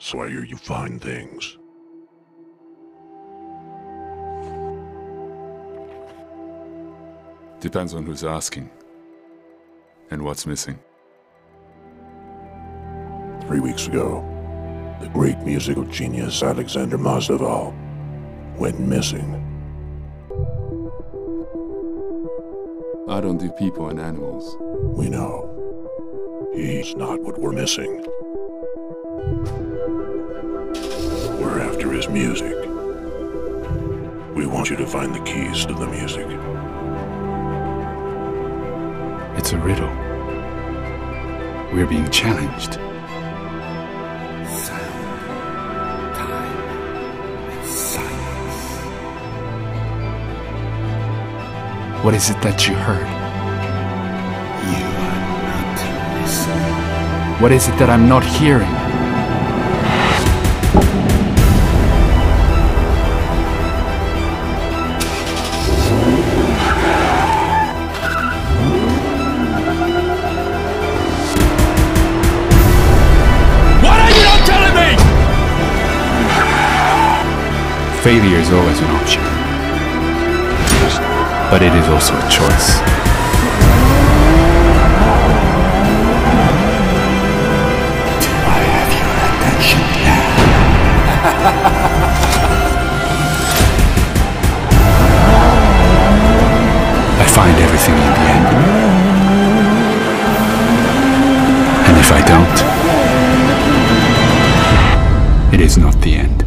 So I hear you find things. Depends on who's asking. And what's missing. 3 weeks ago, the great musical genius Alexander Mazdaval went missing. I don't do people and animals. We know. He's not what we're missing. We're after his music. We want you to find the keys to the music. It's a riddle. We're being challenged. Sound, time, and silence. What is it that you heard? You are not listening. What is it that I'm not hearing? Failure is always an option, but it is also a choice. Do I have your attention now? I find everything in the end. And if I don't, it is not the end.